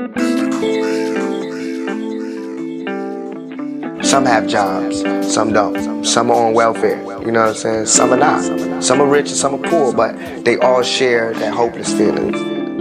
Some have jobs, some don't. Some are on welfare, you know what I'm saying? Some are not. Some are rich and some are poor, but they all share that hopeless feeling.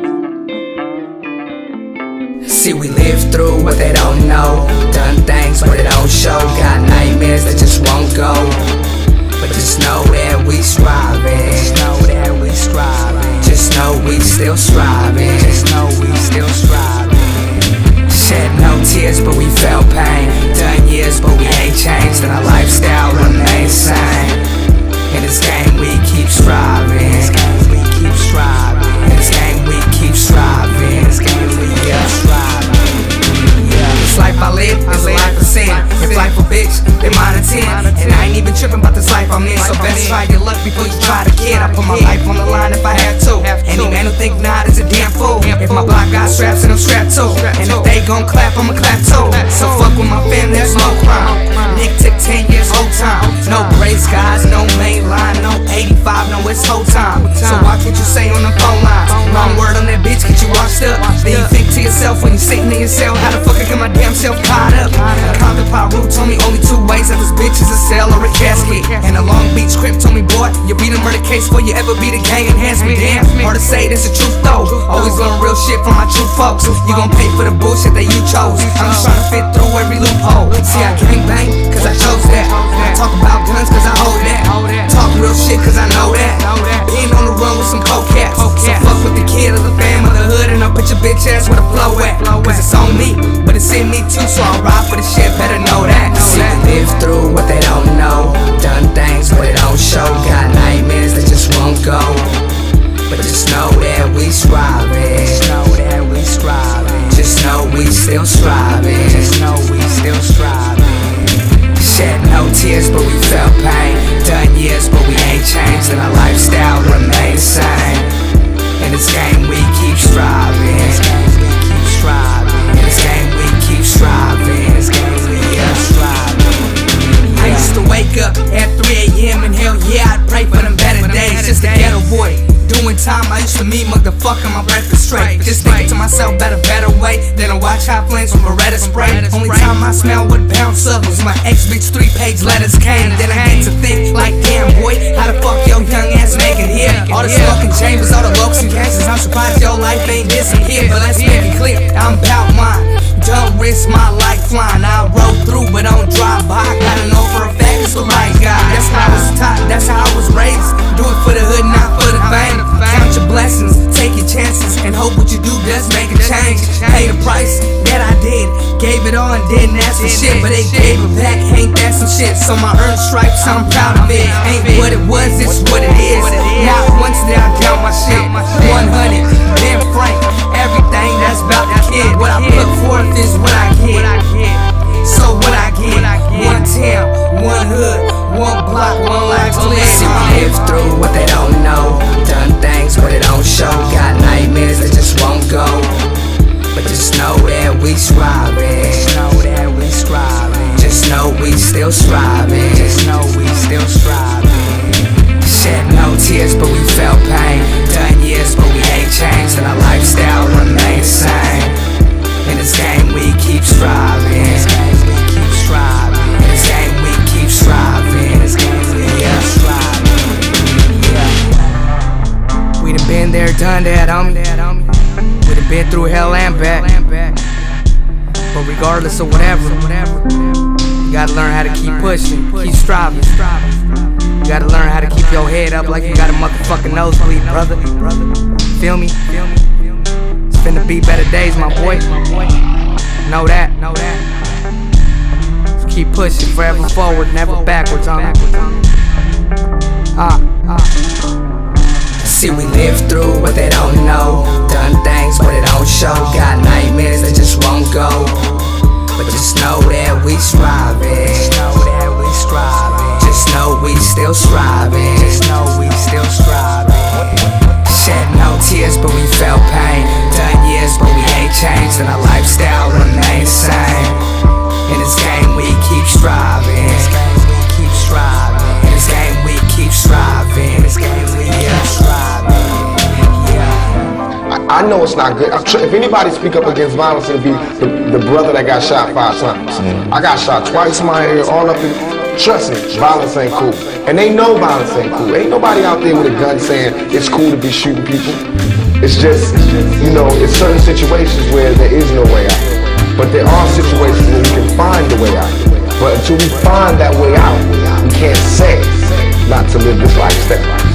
See, we live through what they don't know, done things but they don't show, got nightmares that just won't go. But just know that we striving, just know that we striving, just know we still striving, just know we still striving. Shed no tears but we felt pain, done years but we ain't changed, and our lifestyle remains same. In this game we keep striving, in this game we keep striving, in this game we keep striving, in this game we keep striving. This life I live is a life of sin. If life a bitch, then mine a 10. And I ain't even tripping about this life I'm in, so best try your luck before you try to kid. I put my life on the line if I have to. Any man who think not is a damn fool. If my block got straps and I'm strapped too, and if they gon' clap, I'ma clap too. So fuck with my fam, there's no crime. Nick took 10 years whole time. No gray skies, no main line, no 85, no it's whole time. So watch what you say on the phone line. Wrong word on that bitch, get you washed up. Then you think to yourself when you sitting in your cell, how the fuck I get my damn self caught up? Compton Pyru told me only two ways, that this bitch is a cell or a casket. And the Long Beach Crip told me, boy, you beat a murder case before you ever beat a gang enhancement. Damn, hard to say, that's the truth though. Always learn real shit from my true folks. You gon' pay for the bullshit that you chose. I'm just trying to fit through every loophole. See, I gang bang, cause I chose that. I talk about guns cause I hold that. Talk real shit cause I know that. Being on the run with some coke cats. So fuck with the kid of the fam of the hood, and I'll put your bitch ass where the flow at. Cause it's on me, but it's in me too, so I'll ride for the shit, better know that. See, we live through what they don't know, done things but they don't show, got nightmares that just won't go. But just know that we striving, just know that we striving, just know we still striving, just know we still striving. Shed no tears but we felt pain, done years but we ain't changed, and our lifestyle remains same. In this game we keep striving, in this game we keep striving, in this game we keep striving, in this game we keep striving. I used to wake up at 3 AM and hell yeah, I'd pray for them better days. Just a ghetto boy doing time, I used to meet motherfucker my breakfast straight. Just thinking to myself about a better way than to watch hot flames from Beretta spray. Only time I smell would bounce up was my ex-bitch 3-page letters came. Then I get to think like, damn boy, how the fuck your young ass make it here? All the smoking chambers, all the lokes and gangsters, I'm surprised your life ain't disappeared. But let's make it clear, I'm bout mine, don't risk my lifeline. I'll roll through but don't drive by, gotta know for a fact it's the right guy. That's how I was taught, that's how I was raised. Do it for the hood, not for the fame. Count your blessings, take your chances, and hope what you do does make a change. Pay the price that I did, gave it all and didn't ask for shit, but they gave it back, ain't that some shit? So my earned stripes, I'm proud of it. Ain't what it was, it's what it is. Not once did I count my shit. 100, then Frank, everything that's about the kid. What I put forth is what I get. So what I get, one town, one hood, one block, one life to live. See, we live through what they don't know, done things but they don't show, got nightmares that just won't go. But just know that we striving, just know that we striving, just know we still striving, just know we still striving. Shed no tears but we felt pain, done years but we ain't changed, and our lifestyle remains same. In this game we keep striving, in this game we keep striving, in this game we keep striving, in this game we keep striving. Yeah. We done been there, done that, homie. We done been through hell and back. But regardless of whatever, you gotta learn how to keep pushing, keep striving. You gotta learn how to keep your head up like you got a motherfucking nosebleed, brother. Feel me? It's finna be better days, my boy. Know that. Just keep pushing, forever forward, never backwards, homie. See, we live through what they don't know, done things but they don't show, got nightmares that just won't go. But just know that we striving, just know that we striving, just know we still striving, just know we still striving. Shed no tears but we felt pain, done years but we ain't changed, and our lifestyle remains same. In this game we keep striving, in this game we keep striving, in this game we keep striving, in this game we keep striving. I know it's not good. If anybody speak up against violence, it'll be the brother that got shot 5 times. I got shot twice in my ear, all up in. Trust me, violence ain't cool. And they know violence ain't cool. Ain't nobody out there with a gun saying it's cool to be shooting people. It's just, you know, it's certain situations where there is no way out. But there are situations where we can find a way out. But until we find that way out, we can't say not to live this lifestyle.